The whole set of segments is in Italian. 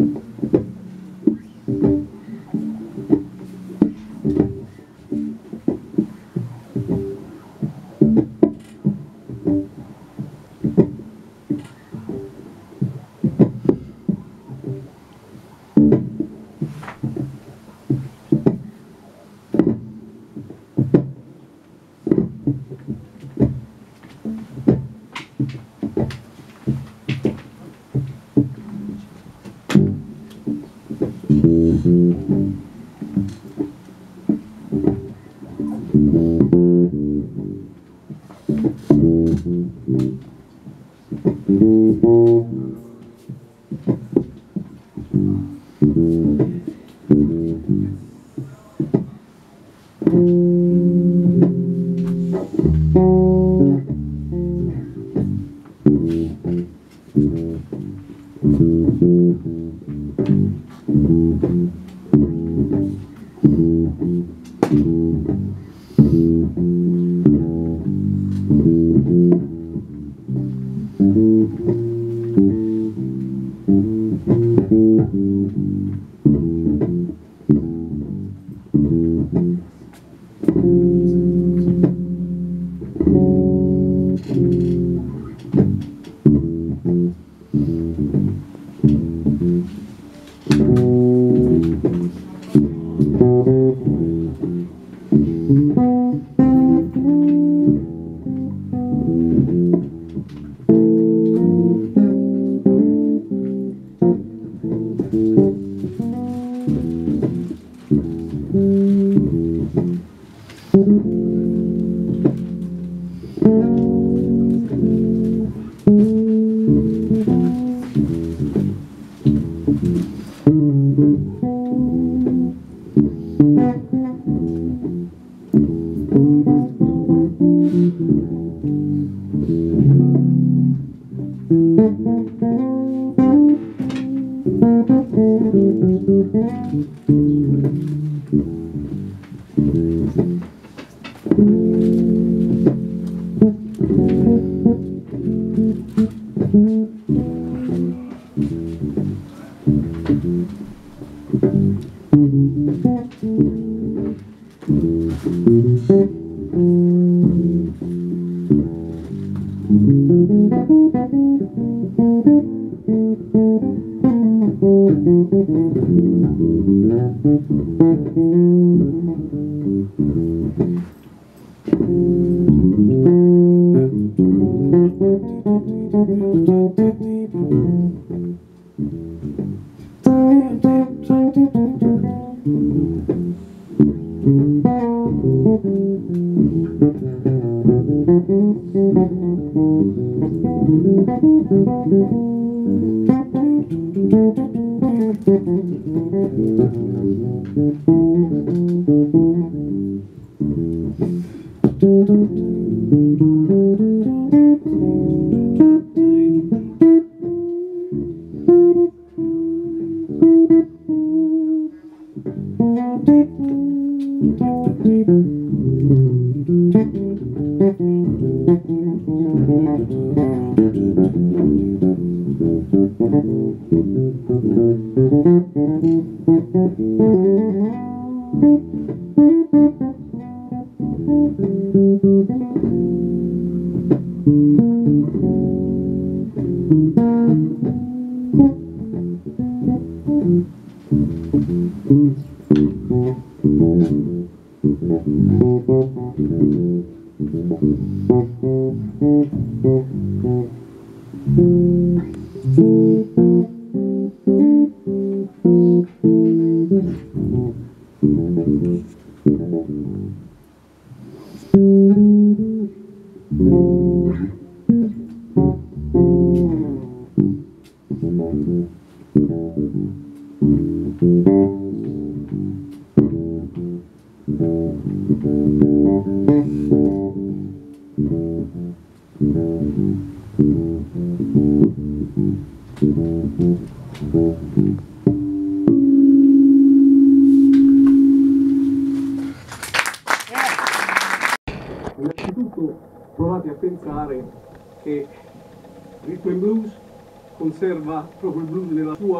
Innanzitutto provate a pensare che Rhythm and Blues conserva proprio il blues nella sua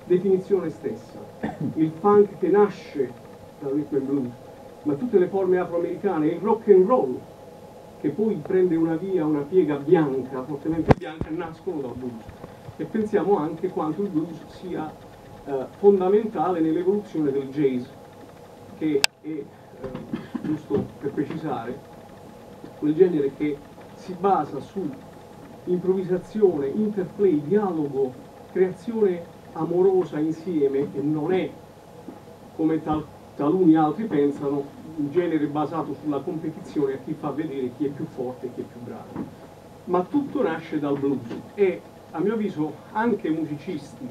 definizione stessa. Il funk che nasce dal rhythm and blues, ma tutte le forme afroamericane, il rock and roll, che poi prende una via, una piega bianca, fortemente bianca, nascono dal blues. E pensiamo anche quanto il blues sia fondamentale nell'evoluzione del jazz, che è, giusto per precisare, quel genere che si basa su improvvisazione, interplay, dialogo, creazione amorosa insieme, e non è, come taluni altri pensano, un genere basato sulla competizione a chi fa vedere chi è più forte e chi è più bravo. Ma tutto nasce dal blues e, a mio avviso, anche musicisti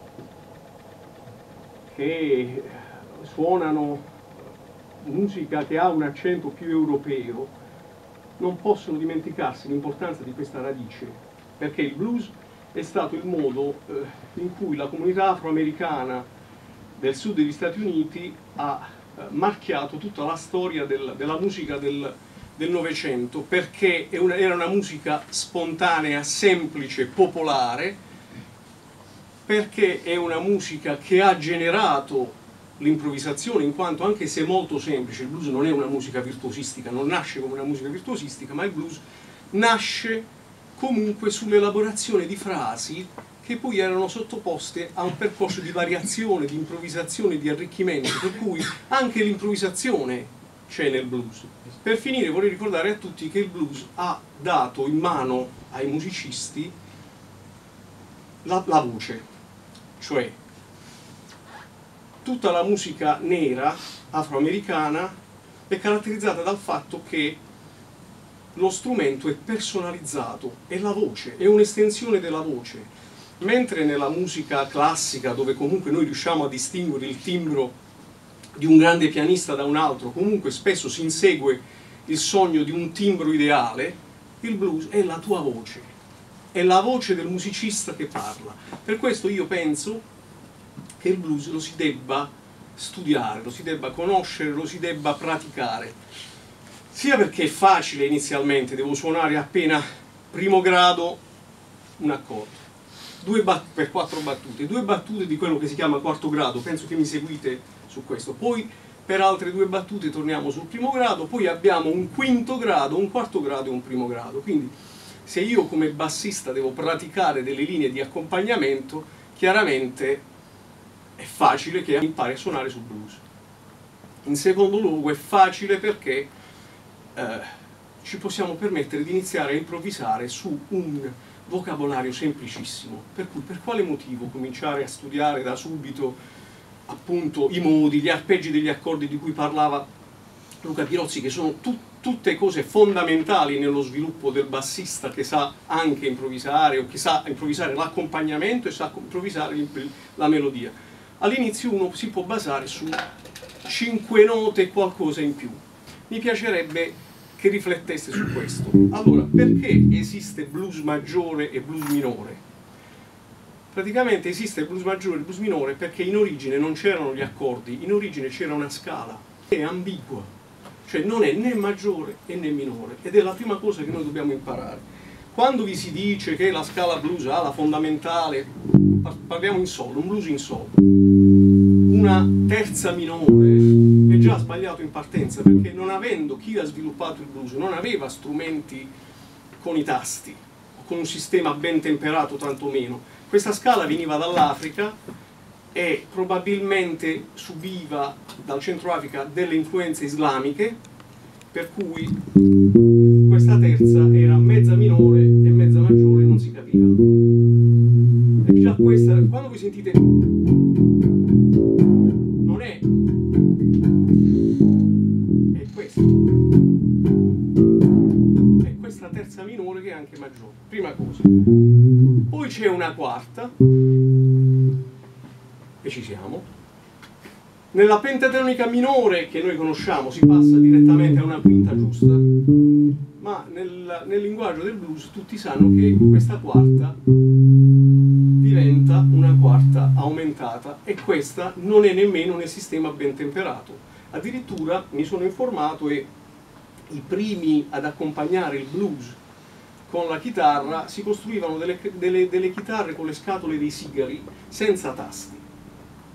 che suonano musica che ha un accento più europeo non possono dimenticarsi l'importanza di questa radice, perché il blues è stato il modo in cui la comunità afroamericana del sud degli Stati Uniti ha marchiato tutta la storia della musica del Novecento, perché era una musica spontanea, semplice, popolare, perché è una musica che ha generato l'improvvisazione, in quanto, anche se molto semplice, il blues non è una musica virtuosistica, non nasce come una musica virtuosistica, ma il blues nasce comunque sull'elaborazione di frasi che poi erano sottoposte a un percorso di variazione, di improvvisazione, di arricchimento, per cui anche l'improvvisazione c'è nel blues. Per finire vorrei ricordare a tutti che il blues ha dato in mano ai musicisti la voce, cioè tutta la musica nera afroamericana è caratterizzata dal fatto che lo strumento è personalizzato, è la voce, è un'estensione della voce. Mentre nella musica classica, dove comunque noi riusciamo a distinguere il timbro di un grande pianista da un altro, comunque spesso si insegue il sogno di un timbro ideale, il blues è la tua voce, è la voce del musicista che parla. Per questo io penso che il blues lo si debba studiare, lo si debba conoscere, lo si debba praticare, sia perché è facile inizialmente, devo suonare appena primo grado un accordo, per 4 battute, 2 battute di quello che si chiama quarto grado, penso che mi seguite su questo, poi per altre 2 battute torniamo sul primo grado, poi abbiamo un quinto grado, un quarto grado e un primo grado. Quindi se io come bassista devo praticare delle linee di accompagnamento, chiaramente è facile che impari a suonare sul blues. In secondo luogo è facile perché ci possiamo permettere di iniziare a improvvisare su un vocabolario semplicissimo, per cui per quale motivo cominciare a studiare da subito appunto i modi, gli arpeggi degli accordi di cui parlava Luca Pirozzi, che sono tutte cose fondamentali nello sviluppo del bassista che sa anche improvvisare, o che sa improvvisare l'accompagnamento e sa improvvisare la melodia. All'inizio uno si può basare su 5 note e qualcosa in più. Mi piacerebbe che rifletteste su questo. Allora, perché esiste blues maggiore e blues minore? Praticamente esiste blues maggiore e blues minore perché in origine non c'erano gli accordi, in origine c'era una scala, è ambigua, cioè non è né maggiore né minore, ed è la prima cosa che noi dobbiamo imparare. Quando vi si dice che la scala blues ha la fondamentale, parliamo in sol, un blues in sol, una terza minore, è già sbagliato in partenza, perché non avendo chi ha sviluppato il blues, non aveva strumenti con i tasti, con un sistema ben temperato tantomeno. Questa scala veniva dall'Africa e probabilmente subiva dal Centro Africa delle influenze islamiche, per cui questa terza era mezza minore e mezza maggiore, non si capiva. E già questa, quando voi sentite, non è questa, è questa terza minore che è anche maggiore, prima cosa. Poi c'è una quarta, e ci siamo. Nella pentatonica minore che noi conosciamo si passa direttamente a una quinta giusta, ma nel linguaggio del blues tutti sanno che questa quarta diventa una quarta aumentata, e questa non è nemmeno nel sistema ben temperato. Addirittura mi sono informato e i primi ad accompagnare il blues con la chitarra si costruivano delle chitarre con le scatole dei sigari senza tasti.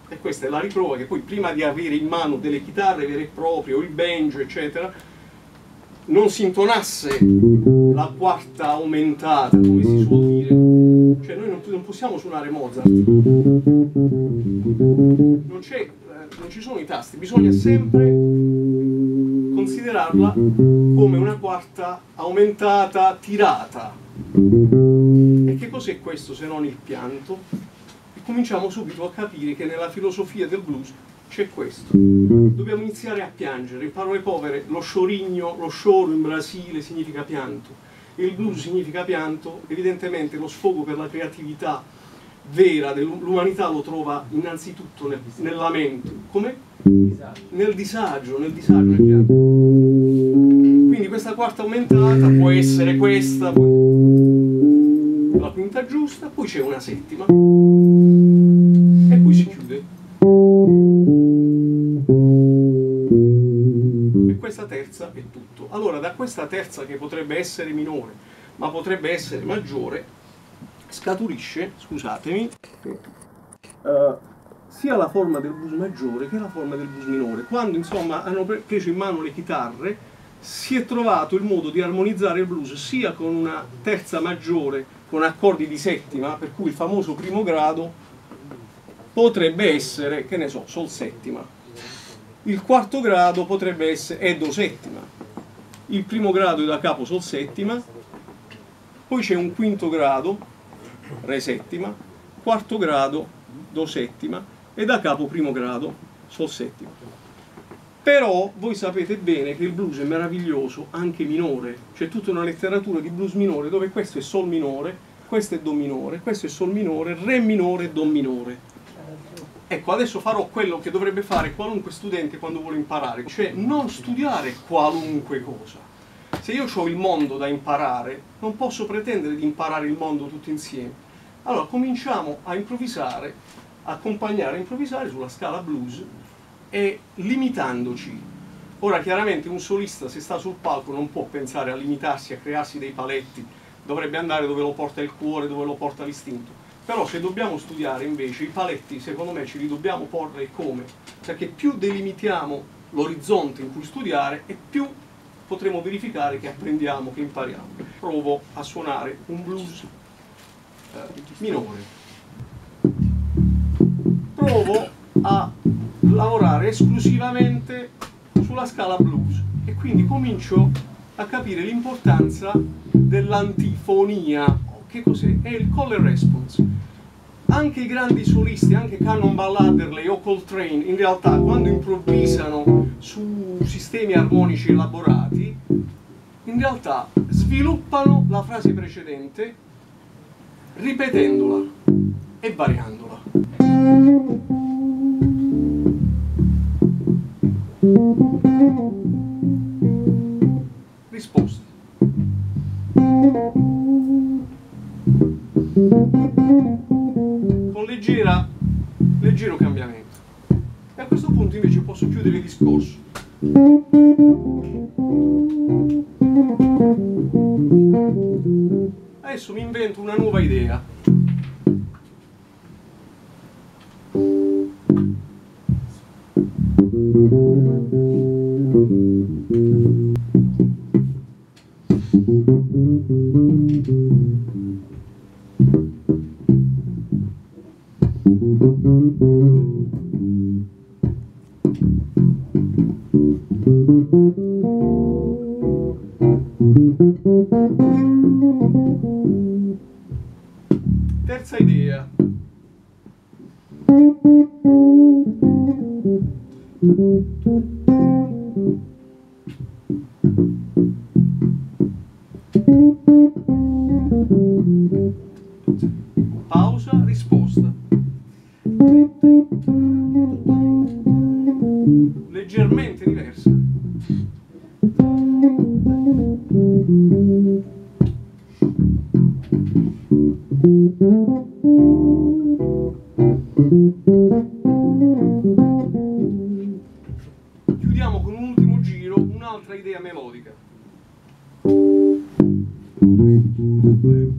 E questa è la riprova che poi prima di avere in mano delle chitarre vere e proprie, o il banjo, eccetera, non si intonasse la quarta aumentata, come si suol dire. Cioè noi non possiamo suonare Mozart. Non ci sono i tasti, bisogna sempre considerarla come una quarta aumentata tirata. E che cos'è questo se non il pianto? E cominciamo subito a capire che nella filosofia del blues c'è questo. Dobbiamo iniziare a piangere. In parole povere, lo sciorigno, lo scioro in Brasile significa pianto. Il blues significa pianto. Evidentemente lo sfogo per la creatività vera dell'umanità lo trova innanzitutto nel lamento. Come? Nel disagio, nel pianto. Quindi questa quarta aumentata può essere questa, poi la quinta giusta, poi c'è una settima e poi si chiude. E questa terza è tutto. Allora, da questa terza, che potrebbe essere minore, ma potrebbe essere maggiore, scaturisce, scusatemi, sia la forma del blues maggiore che la forma del blues minore. Quando insomma hanno preso in mano le chitarre, si è trovato il modo di armonizzare il blues sia con una terza maggiore, con accordi di settima, per cui il famoso primo grado potrebbe essere, che ne so, sol settima. Il quarto grado potrebbe essere do settima. Il primo grado è da capo sol settima, poi c'è un quinto grado, re settima, quarto grado, do settima, e da capo primo grado, sol settima. Però voi sapete bene che il blues è meraviglioso anche minore. C'è tutta una letteratura di blues minore dove questo è sol minore, questo è do minore, questo è sol minore, re minore e do minore. Ecco, adesso farò quello che dovrebbe fare qualunque studente quando vuole imparare, cioè non studiare qualunque cosa. Se io ho il mondo da imparare, non posso pretendere di imparare il mondo tutto insieme. Allora cominciamo a improvvisare, accompagnare a improvvisare sulla scala blues e limitandoci. Ora chiaramente un solista, se sta sul palco, non può pensare a limitarsi, a crearsi dei paletti, dovrebbe andare dove lo porta il cuore, dove lo porta l'istinto. Però se dobbiamo studiare invece i paletti, secondo me ce li dobbiamo porre come? Perché più delimitiamo l'orizzonte in cui studiare e più potremo verificare che apprendiamo, che impariamo. Provo a suonare un blues minore. Provo a lavorare esclusivamente sulla scala blues e quindi comincio a capire l'importanza dell'antifonia. Che cos'è? È il call and response. Anche i grandi solisti, anche Cannonball Adderley o Coltrane, in realtà quando improvvisano su sistemi armonici elaborati, in realtà sviluppano la frase precedente ripetendola e variandola. Risposta. Con leggero cambiamento. E a questo punto invece posso chiudere il discorso. Adesso mi invento una nuova idea. Terza idea. Pausa, risposta. Leggermente diversa. Chiudiamo con un ultimo giro, un'altra idea melodica.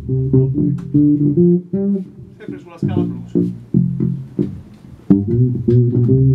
Sempre sulla scala blues.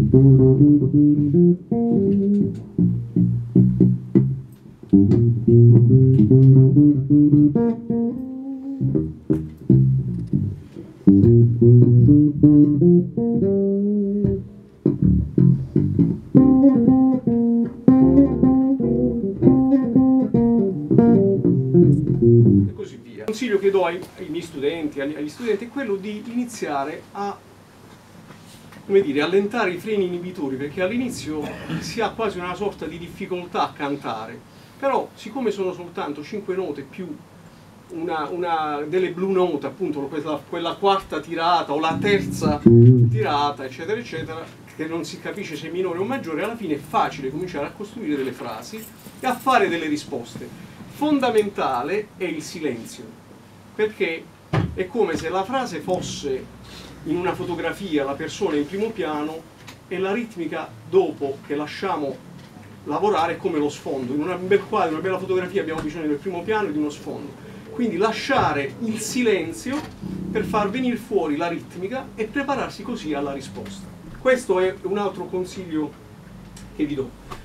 E così via. Il consiglio che do ai miei studenti, agli studenti, è quello di iniziare a, come dire, allentare i freni inibitori, perché all'inizio si ha quasi una sorta di difficoltà a cantare, però siccome sono soltanto 5 note più delle blue note, appunto quella quarta tirata o la terza tirata, eccetera eccetera, che non si capisce se è minore o maggiore, alla fine è facile cominciare a costruire delle frasi e a fare delle risposte. Fondamentale è il silenzio, perché è come se la frase fosse in una fotografia, la persona in primo piano, e la ritmica dopo che lasciamo lavorare è come lo sfondo. In un bel quadro, una bella fotografia abbiamo bisogno del primo piano e di uno sfondo. Quindi lasciare il silenzio per far venire fuori la ritmica e prepararsi così alla risposta. Questo è un altro consiglio che vi do.